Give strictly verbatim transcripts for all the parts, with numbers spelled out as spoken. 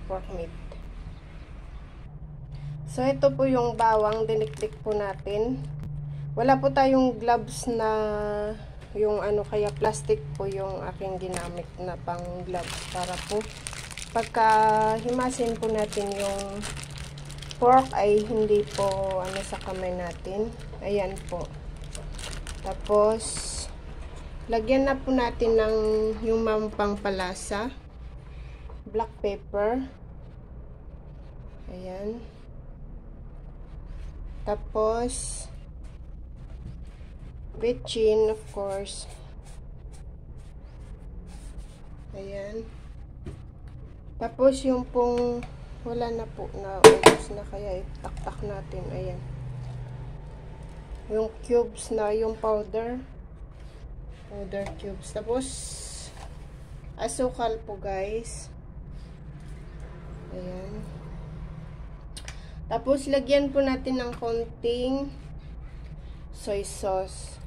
pork meat. So, ito po yung bawang, dinikdik po natin. Wala po tayong gloves na yung ano, kaya plastic po yung aking ginamit na pang gloves para po pagka himasin po natin yung pork ay hindi po ano sa kamay natin. Ayan po. Tapos, lagyan na po natin ng yung pampalasa. Black pepper. Ayan. Tapos, bechin, of course. Ayan. Tapos, yung pong wala na po na ubos na kaya itaktak natin. Ayan. Yung cubes na, yung powder. Powder cubes. Tapos, asukal po, guys. Ayan. Tapos, lagyan po natin ng konting soy sauce.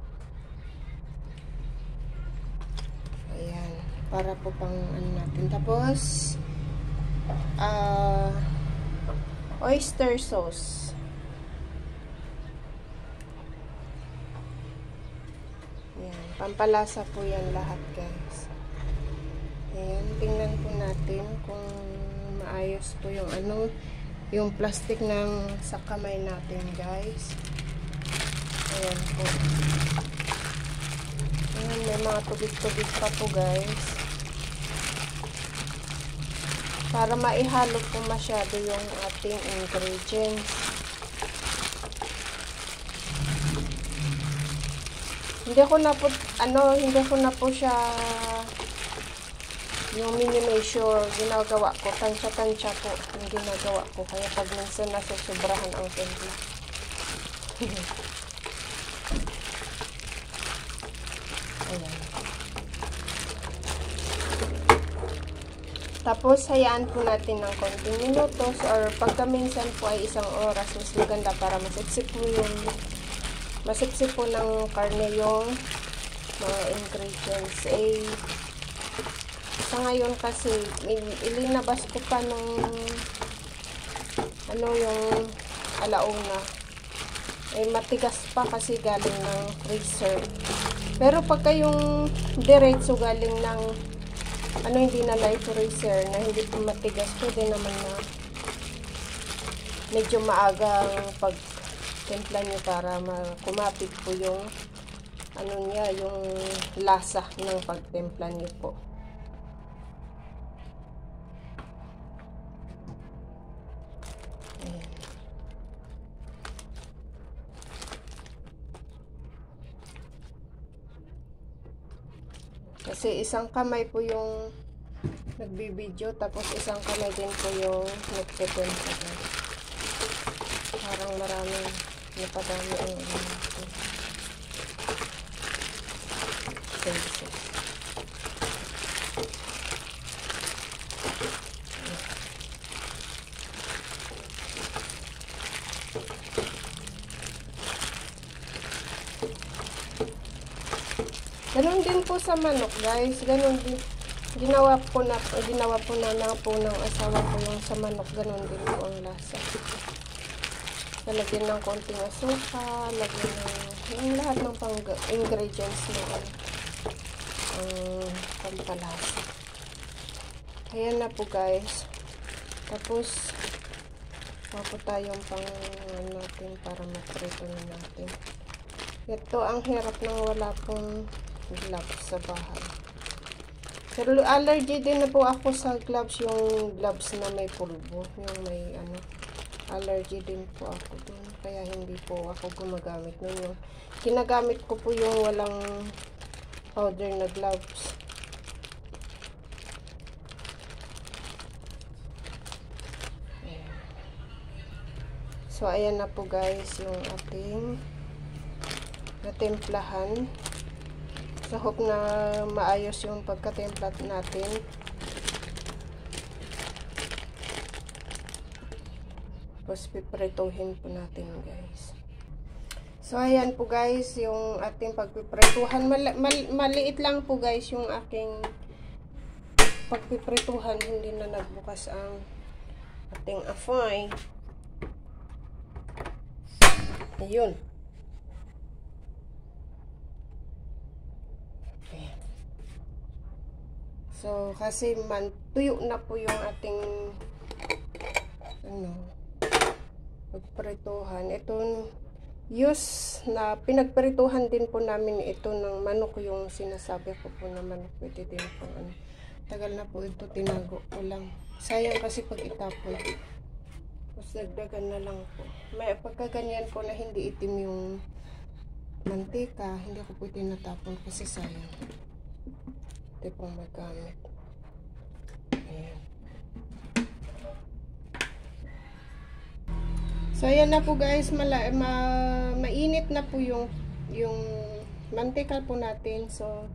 Ayan. Para po pang ano natin. Tapos, uh, oyster sauce. Ayan. Pampalasa po yan lahat, guys. Ayan. Tingnan po natin kung maayos po yung ano, yung plastic ng sa kamay natin, guys. Ayan po. Ayan, may mga tubig-tubig pa po, guys. Para maihalo po masyado yung ating ingredients. Hindi ko na po, ano, hindi ko na po siya yung mini measure, ginagawa ko, tansya-tansya po yung ginagawa ko. Kaya pag minsan nasusobrahan ang timpla. Ayan. Tapos, hayaan po natin ng konting minutos or pagka minsan po ay isang oras, mas maganda para masipsip po yung masipsip po ng karne yung mga ingredients. Eh, sa ngayon kasi, ilinabas ko pa nung ano yung alauna. Eh, matigas pa kasi galing ng freezer. Pero pagka yung diretso galing ng ano, hindi na light freezer na hindi po matigas, pwede naman na medyo maagang pag timpla nyo para kumapit po yung ano niya, yung lasa ng pagtimpla nyo po. Ayan. Kasi isang kamay po yung nagbibideo, tapos isang kamay din po yung nagtitimpla. Parang maraming napadami ang ano natin. Services. Ganon din po sa manok, guys. Ganon din. Ginawa po na ginawa po na na po ng asawa ko yung sa manok. Ganon din po ang lasa. Lalagyan ng konting asukal, lagyan ng yung lahat ng pang ingredients na ang um, pampalasa. Ayan na po, guys. Tapos, mapo tayong pang ano natin para maprito na natin. Ito ang hirap nang wala pong gloves sa bahay. Pero allergy din na po ako sa gloves, yung gloves na may pulbo, yung may ano, allergy din po ako dun. Kaya hindi po ako gumagamit nun. Yung ginagamit ko po yung walang powder na gloves. Ayan. So, ayan na po, guys, yung ating natimplahan. So, hope na maayos yung pagkatimpla natin. Tapos, piprituhin po natin, guys. So, ayan po, guys, yung ating pagpiprituhan. Mal mal maliit lang po, guys, yung aking pagpiprituhan, hindi na nagbukas ang ating apoy. Ayun. Ayan. So, kasi man, tuyo na po yung ating ano, pagprituhan. Ito, use na pinagprituhan din po namin ito ng manok, yung sinasabi ko po na manok. Pwede din po. Ano. Tagal na po ito, tinago ko lang. Sayang kasi pag itapon. Tapos nagdagan na lang po. May pagkaganyan po na hindi itim yung mantika, hindi ko po tinatapon kasi sayang. Ito pong magamit. Ayan. So ayan na po guys, mala, ma, mainit na po yung yung mantika po natin. So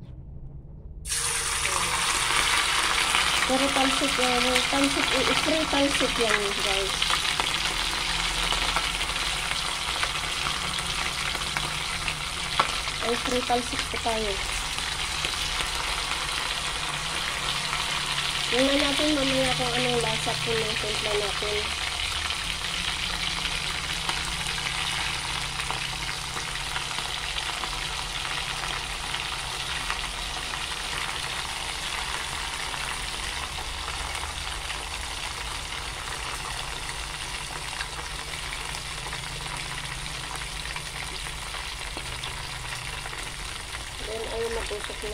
pero talsik yan, talsik, free talsik yan guys. Ay free talsik po tayo. Tingnan natin mamaya kung anong lasa po ng timpla natin. Then ayaw matusok na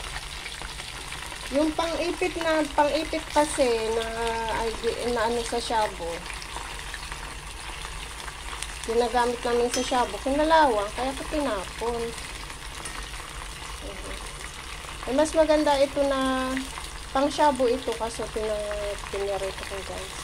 yung pang-ipit na pang-ipit kasi na, na ano sa shabu, ginagamit namin sa shabu, kinalawang, kaya ko tinapon. Uh-huh. Eh, mas maganda ito na pang shabu ito kasi pinarito ko guys.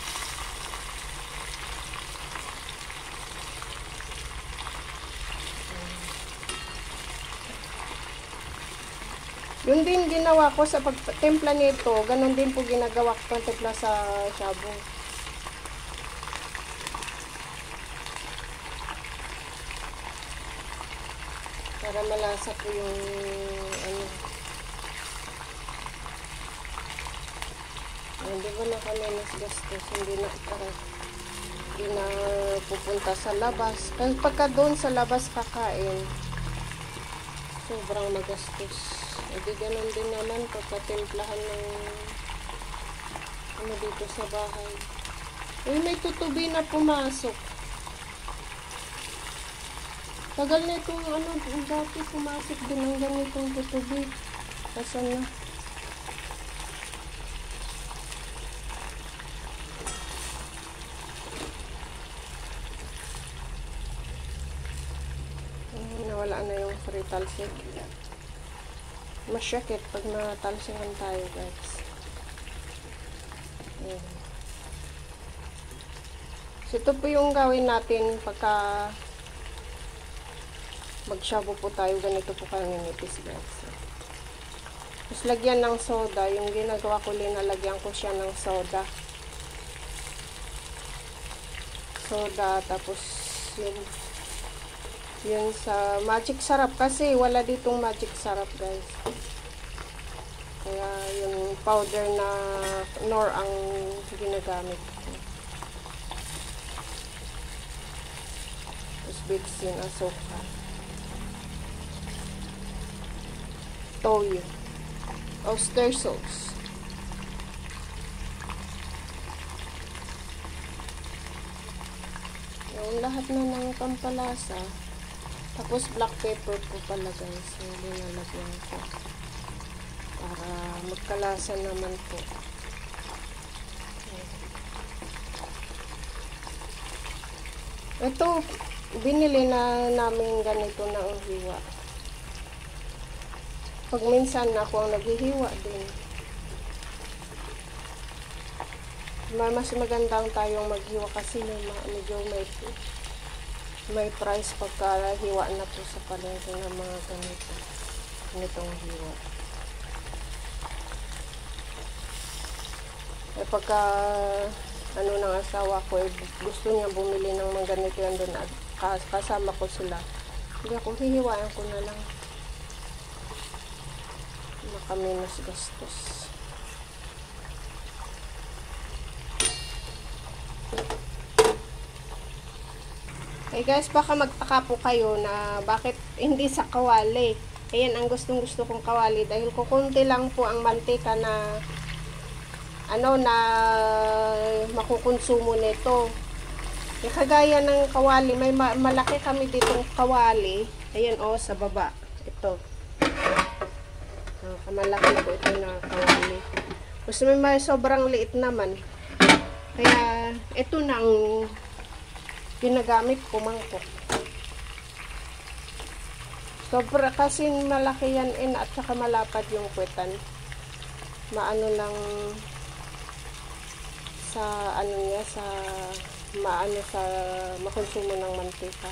Yun din ginawa ko sa pagtimpla nito, ganun din po ginagawa ko pang timpla sa shabu. Para malasa po yung ano. Hindi ba na kami nasgastos, hindi na para hindi na pupunta sa labas. Kasi pagka doon sa labas kakain, sobrang magastos. Hindi ganun din naman pagkatimplahan ng ano dito sa bahay. Uy, may tutubi na pumasok. Tagal na itong ano, dati pumasok din ang ganitong tutubi. Asan na? Ay, nawala na yung free talsik. Masyakit pag natalsingan tayo guys. Ayan. So ito po yung gawin natin pagka magshabu po tayo, ganito po kaninipis guys. Tapos lagyan ng soda, yung ginagawa ko, linalagyan ko siya ng soda. Soda, tapos yung yun sa magic sarap kasi wala ditong magic sarap guys. Kaya yung powder na nor ang ginagamit ko. Tapos bitsin, asukal, toyo, oyster sauce. Yung lahat na ng pampalasa. Tapos black pepper po pala guys, yung linalagyan ko para magkalasa naman po. Ito, binili na namin ganito na hiwa. Pag minsan ako ang naghihiwa din. Mas magandang tayong maghiwa kasi medyo may may price pagka hiwa na po sa palengke ng mga ganito, ganitong hiwa. Eh pagka ano ng asawa ko, eh, gusto niya bumili ng mga ganito yan doon at kasama ko sila, hindi ako hihiwain ko na lang, makaminos gastos. Eh guys, baka magtaka po kayo na bakit hindi sa kawali. Ayan ang gustong gusto kong kawali dahil kukunti lang po ang mantika na ano na makukonsumo nito. E, kagaya ng kawali, may ma malaki kami ditong kawali. Ayan o, oh, sa baba. Ito. Oh, malaki po ito na kawali. Gusto may, may sobrang liit naman. Kaya, ito na ang ginagamit ko mangkok. Sobra kasi malaki yan in at saka malapad yung puwetan. Maano lang sa ano niya, sa maano sa makonsumo ng mantika.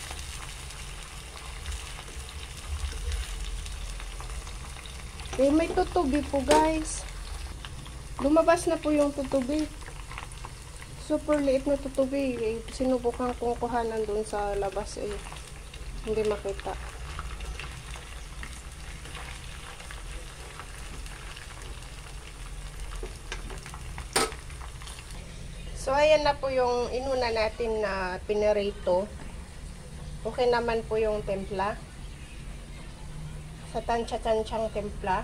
Eh, may tutubi po guys. Lumabas na po yung tutubi. Super liit na tutubi. Eh, sinubukan kong kuhanan dun sa labas eh. Hindi makita. So, ayan na po yung inuna natin na pinirito. Okay naman po yung templa. Sa tansya-tansyang templa.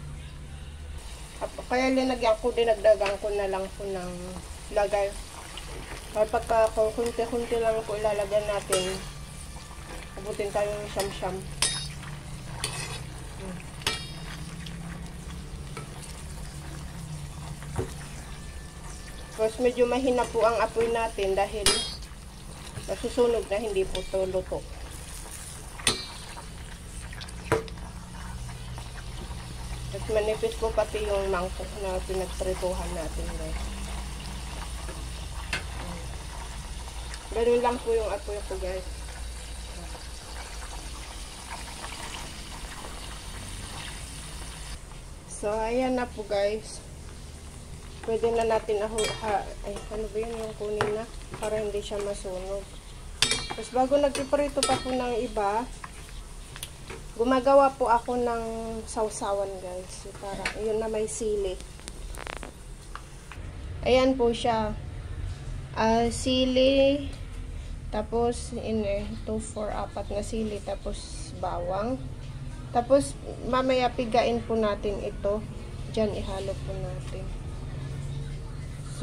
Kaya linagyan ko, dinagdagan ko na lang po ng lagay. Kapag kunti-kunti lang po ilalagyan natin, abutin tayo ng siyam-siyam. Tapos medyo mahina po ang apoy natin dahil nasusunog na, hindi po ito luto. At manipis po pati yung mangkok na pinagprituhan natin guys. Ganun lang po yung apoy ko guys. So ayan na po guys. Pwede na natin aho, ha, ay ano ba yun yung kunin na para hindi siya masunog. Tapos bago nagpiprito pa po ng iba, gumagawa po ako ng sausawan guys. Para yun na may sili. Ayan po siya. Uh, sili, tapos in eh, two, four, apat na sili, tapos bawang. Tapos mamaya pigain po natin ito. Diyan ihalo po natin. So,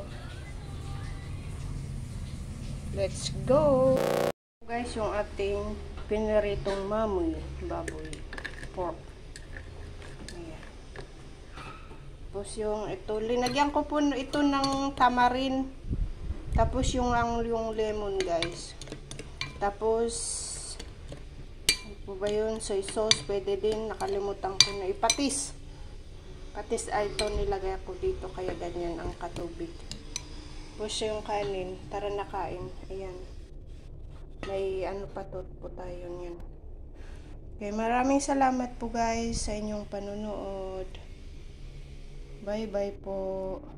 let's go! Guys, yung ating piniritong mamoy, baboy, pork. Ayan. Tapos yung ito, linagyan ko po ito ng tamarin. Tapos yung, yung lemon guys. Tapos, ano po ba yun? Soy sauce, pwede din. Nakalimutan ko na ipatis. Patis ay ito nilagay ko dito, kaya ganyan ang katubig. Tapos yung kanin, tara na kain. Ayan. May ano pa to po tayo yan. Okay, maraming salamat po guys sa inyong panunood. Bye bye po.